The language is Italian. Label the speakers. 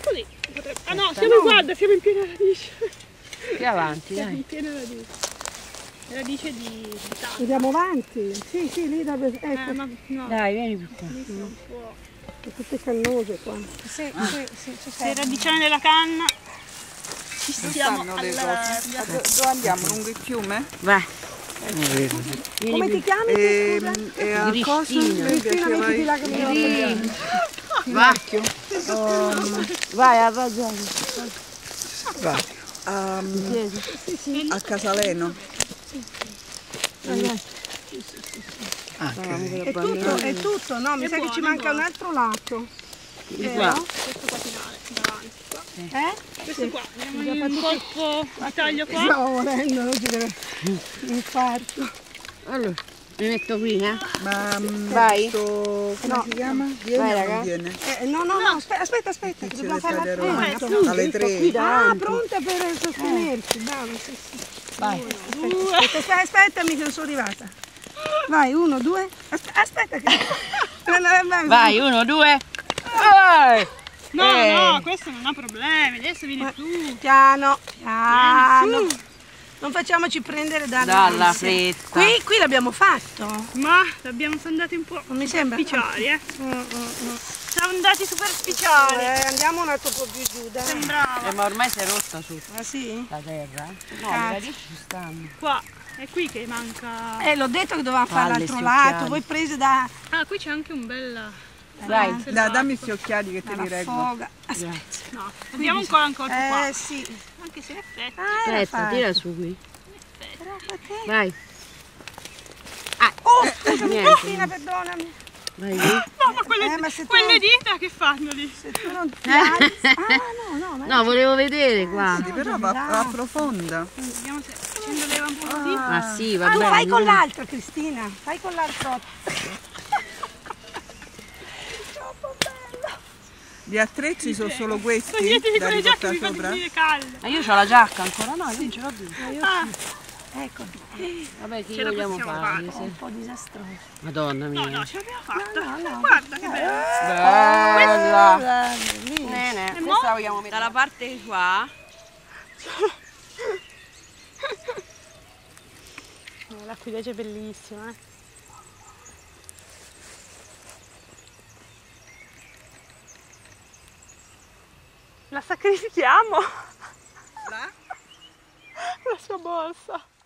Speaker 1: così. Ah no, siamo guarda, siamo in piena radice.
Speaker 2: Più avanti,
Speaker 1: Siamo
Speaker 2: dai.
Speaker 1: in piena radice. Radice di tanta.
Speaker 3: Andiamo avanti? Sì, sì, lì dove... Ecco,
Speaker 1: Ma no.
Speaker 2: Dai, vieni più qua.
Speaker 1: Lì sono un po'.
Speaker 3: sono tutte cannose qua.
Speaker 1: Sì, se radicione della canna ci stiamo
Speaker 4: le
Speaker 1: alla...
Speaker 4: cose? Dove andiamo? Lungo il fiume?
Speaker 2: Vai.
Speaker 3: Come ti chiami? Scusa?
Speaker 4: E a cosa mi
Speaker 3: Cristina, mettiti là che mi
Speaker 2: Va. Vai, a ragione.
Speaker 4: a Casaleno.
Speaker 3: È tutto, no? Mi sa che ci manca un altro lato.
Speaker 2: Di qua.
Speaker 1: Questo qua finale, davanti qua. Questo qua, andiamo
Speaker 3: Abbiamo
Speaker 1: in un
Speaker 3: fatto
Speaker 1: colpo di taglio qua.
Speaker 3: Stiamo morendo, non ci deve... Infarto.
Speaker 2: Allora, mi metto qui, eh?
Speaker 4: Ma
Speaker 2: Vai.
Speaker 4: questo, come si chiama? Viene
Speaker 2: Vai,
Speaker 4: o
Speaker 2: raga.
Speaker 4: non viene?
Speaker 3: No, aspetta, che
Speaker 4: Ce
Speaker 3: dobbiamo
Speaker 4: le
Speaker 3: fare la
Speaker 4: taglierò
Speaker 3: foto.
Speaker 4: alle 3.
Speaker 3: Ah, pronta per sostenerci, bravo, sì.
Speaker 2: Vai.
Speaker 3: Aspettami che non sono arrivata. Vai, 1, 2. Aspetta che...
Speaker 2: Vai, 1, 2. Vai.
Speaker 1: No, questo non ha problemi, adesso vieni tu.
Speaker 3: Piano.
Speaker 1: Vieni su.
Speaker 3: Non facciamoci prendere
Speaker 2: Dalla fretta.
Speaker 3: Qui l'abbiamo fatto.
Speaker 1: Ma l'abbiamo andati un po'
Speaker 3: Non mi sembra.
Speaker 1: superficiali, Siamo andati superficiali.
Speaker 3: Andiamo un altro po' più giù, dai.
Speaker 1: Sembrava.
Speaker 2: Ma ormai si è rotta su
Speaker 3: Ah sì?
Speaker 2: la terra. No,
Speaker 3: Cazzo.
Speaker 2: le radici ci stanno.
Speaker 1: Qua, è qui che manca.
Speaker 3: L'ho detto che dovevamo fare
Speaker 2: Palle,
Speaker 3: l'altro
Speaker 2: sti
Speaker 3: lato.
Speaker 2: occhiali.
Speaker 3: Voi prese da...
Speaker 1: Ah, qui c'è anche un bel.
Speaker 2: Dai.
Speaker 4: Dai, dammi questi occhiali che te li reggo.
Speaker 3: foga. Aspetta.
Speaker 1: No, abbiamo ancora un colpo qua.
Speaker 3: Sì.
Speaker 1: Anche se in effetti.
Speaker 2: Aspetta, tira su qui.
Speaker 3: Però perché?
Speaker 2: Vai.
Speaker 3: Oh, scusami,
Speaker 2: Niente.
Speaker 3: Cristina, perdonami.
Speaker 2: Vai lì.
Speaker 1: No, ma quelle,
Speaker 3: ma se tu
Speaker 1: quelle
Speaker 3: non-
Speaker 1: dita che fanno lì?
Speaker 3: Se tu non ti alzi... no.
Speaker 2: No, volevo vedere qua.
Speaker 4: Sì, però va profonda.
Speaker 1: Vediamo se facendo leva un po' così.
Speaker 2: Ma sì, va
Speaker 3: Tu
Speaker 2: bene.
Speaker 3: fai con l'altro, Cristina. Fai con l'altro. Troppo bello.
Speaker 4: Gli attrezzi sono solo questi
Speaker 1: Toglietevi
Speaker 4: da
Speaker 1: quelle giacche,
Speaker 4: riportare
Speaker 1: mi fate
Speaker 4: sopra?
Speaker 1: venire caldo.
Speaker 2: Ma io ho la giacca ancora? No, io non ce l'ho più.
Speaker 3: Ecco,
Speaker 2: Vabbè, che
Speaker 1: Ce la
Speaker 2: vogliamo
Speaker 1: possiamo
Speaker 2: fare?
Speaker 1: fare.
Speaker 3: un po' disastroso.
Speaker 2: Madonna mia.
Speaker 1: No, ce l'abbiamo fatta.
Speaker 3: No.
Speaker 1: Guarda che bello.
Speaker 2: Bella.
Speaker 3: Bellissimo.
Speaker 2: Bene,
Speaker 1: E
Speaker 2: questa
Speaker 1: mo?
Speaker 2: vogliamo mettere dalla parte qua.
Speaker 1: L'acquilege è bellissima, La sacrifichiamo. La sua borsa.